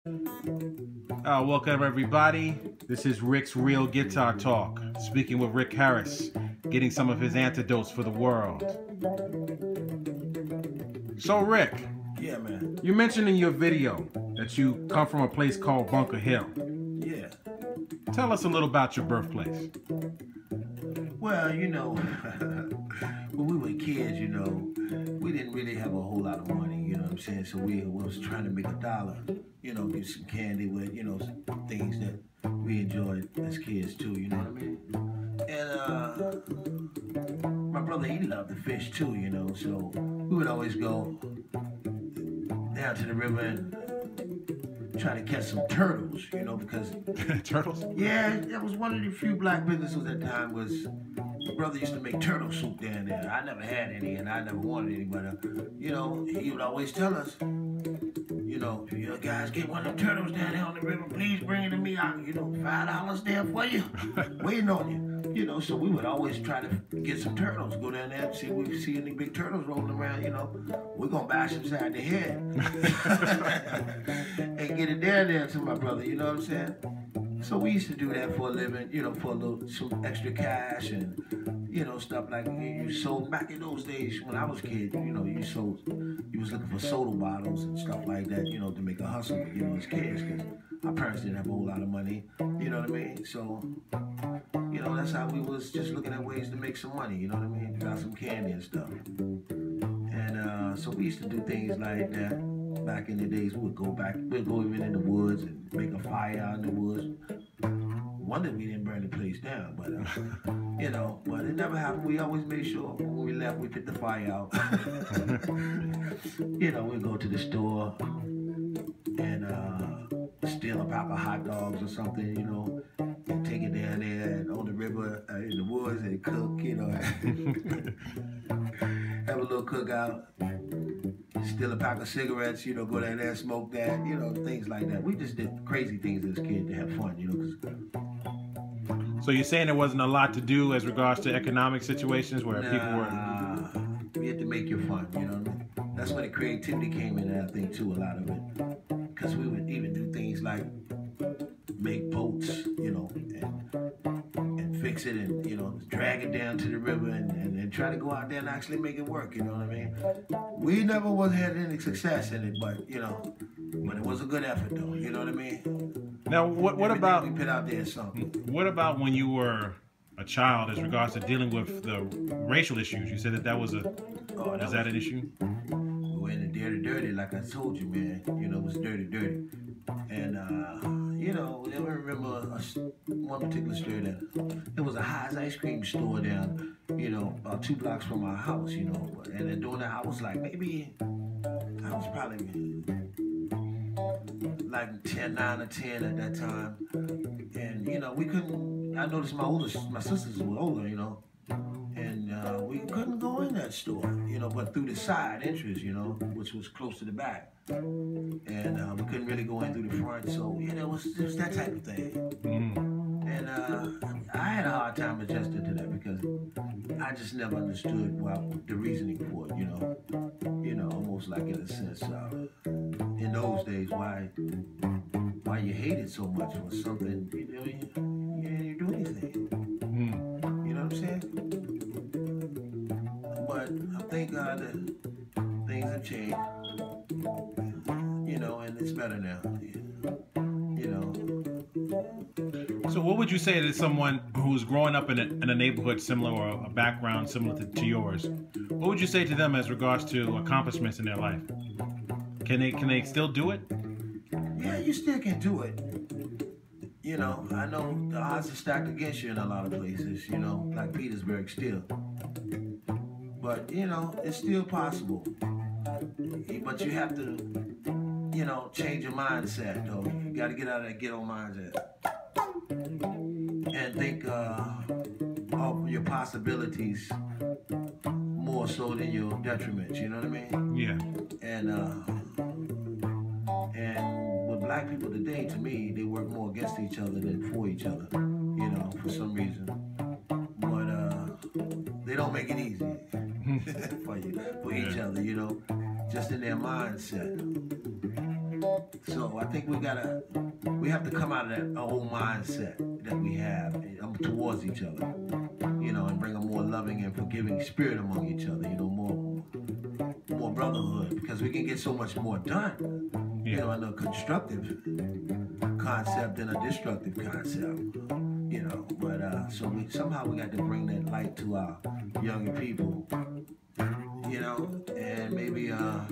Welcome everybody. This is Rick's Real Guitar Talk. Speaking with Rick Harris, getting some of his antidotes for the world. So Rick, yeah, man. You mentioned in your video that you come from a place called Bunker Hill. Yeah. Tell us a little about your birthplace. Well, when we were kids, we didn't really have a whole lot of money, you know what I'm saying? So we was trying to make a dollar, get some candy with, things that we enjoyed as kids too, you know what I mean? And my brother, he loved to fish too, so we would always go down to the river and try to catch some turtles, because... Turtles? Yeah, that was one of the few black businesses at the time was... My brother used to make turtle soup down there. I never had any, and I never wanted any, but, he would always tell us, if you guys get one of them turtles down there on the river, please bring it to me. $5 there for you, waiting on you. So we would always try to get some turtles, go down there and see if we see any big turtles rolling around, we're going to bash them side the head. And get it down there to my brother, you know what I'm saying? So we used to do that for a living, for some extra cash and, stuff like you sold back in those days when I was a kid, you was looking for soda bottles and stuff like that, to make a hustle, as kids, because our parents didn't have a whole lot of money, you know what I mean? So, that's how we was just looking at ways to make some money, you know what I mean? Got some candy and stuff. And so we used to do things like that. Back in the days, we'd go even in the woods and make a fire out in the woods. Wonder we didn't burn the place down, but but it never happened. We always made sure when we left, we put the fire out. We'd go to the store and steal a pack of hot dogs or something, and take it down there and on the river in the woods and cook, have a little cookout. Steal a pack of cigarettes, go down there and smoke that, things like that. We just did crazy things as kids to have fun, So you're saying there wasn't a lot to do as regards to economic situations where people were... You had to make your fun, you know what I mean? That's when the creativity came in, I think, too, a lot of it. Because we would even do things like make boats, and fix it and, drag it down to the river and try to go out there and actually make it work, you know what I mean? We never had any success in it, but, but it was a good effort, though, you know what I mean? Now, what about... We put out there something. What about when you were a child as regards to dealing with the racial issues? You said that was a... is that an issue? We were in the dirty, like I told you, man. It was dirty. And, I remember one particular store that it was a High's ice cream store down, about 2 blocks from our house, and then doing that, I was like, maybe, I was probably like 9 or 10 at that time. And, we couldn't, I noticed my sisters were older, and we couldn't go in that store, but through the side entrance, which was close to the back. And we couldn't really go in through the front, so, it was that type of thing. And I had a hard time adjusting to that because I just never understood the reasoning for it, almost like in a sense, in those days, why you hated so much for something, you didn't do anything. You know what I'm saying? But I thank God that things have changed, and it's better now, So what would you say to someone who's growing up in a neighborhood similar or a background similar to yours? What would you say to them as regards to accomplishments in their life? Can they still do it? Yeah, you still can do it. I know the odds are stacked against you in a lot of places, like Petersburg still. But, it's still possible. But you have to, change your mindset, though. You got to get out of that ghetto mindset. And think of your possibilities more so than your detriments, you know what I mean? Yeah. And with black people today, to me, they work more against each other than for each other, for some reason. But they don't make it easy for each other, just in their mindset. So I think we have to come out of that old mindset that we have towards each other, you know, and bring a more loving and forgiving spirit among each other, you know, more brotherhood, because we can get so much more done, you know, in a constructive concept than a destructive concept, you know. But so somehow we got to bring that light to our younger people, you know, and maybe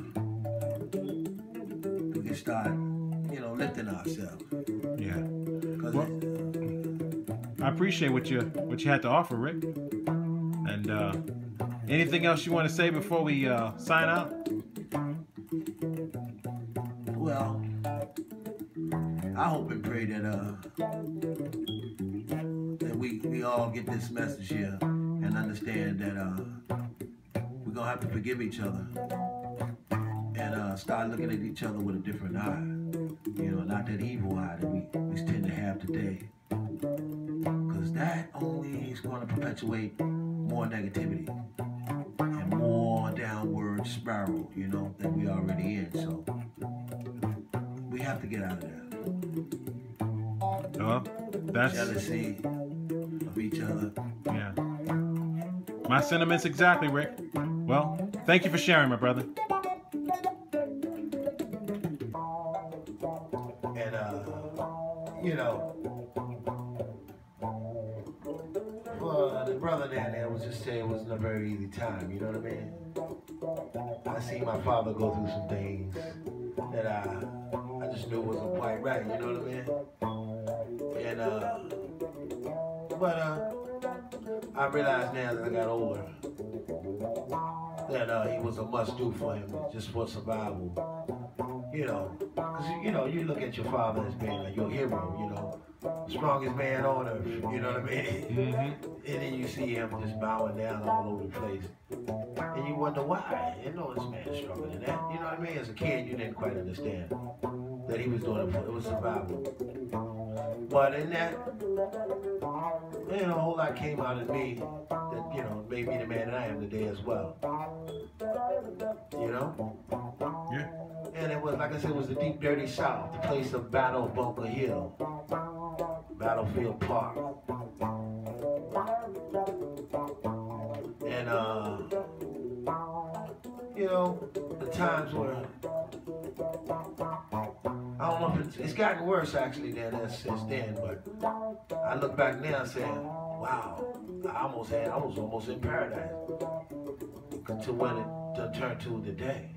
we can start, you know, lifting ourselves. Yeah. Well, I appreciate what you had to offer, Rick. And anything else you want to say before we sign out? Well, I hope and pray that we all get this message here and understand that we're gonna have to forgive each other and start looking at each other with a different eye. You know, not that evil eye that we tend to have today, because that only is going to perpetuate more negativity and more downward spiral, you know, that we already in. So we have to get out of there. Well, that's jealousy of each other. Yeah. My sentiments exactly, Rick. Well, thank you for sharing, my brother. And you know, for the brother down there was just saying it wasn't a very easy time, you know what I mean? I seen my father go through some things that I just knew wasn't quite right, you know what I mean? And but I realized now that I got older that he was a must-do for him, just for survival. You know, because you know, you look at your father as being like your hero, you know, strongest man on earth, you know what I mean? Mm-hmm. And then you see him just bowing down all over the place, and you wonder why. You know, this man's stronger than that. You know what I mean? As a kid, you didn't quite understand that he was doing it was survival. But in that, you know, a whole lot came out of me that, you know, made me the man that I am today as well. You know? Yeah. And it was, like I said, it was the deep, dirty South, the place of Battle Bunker Hill, Battlefield Park. And, you know, the times where, I don't know if it's gotten worse actually since then, but I look back now saying, wow, I was almost in paradise until when it turned to today.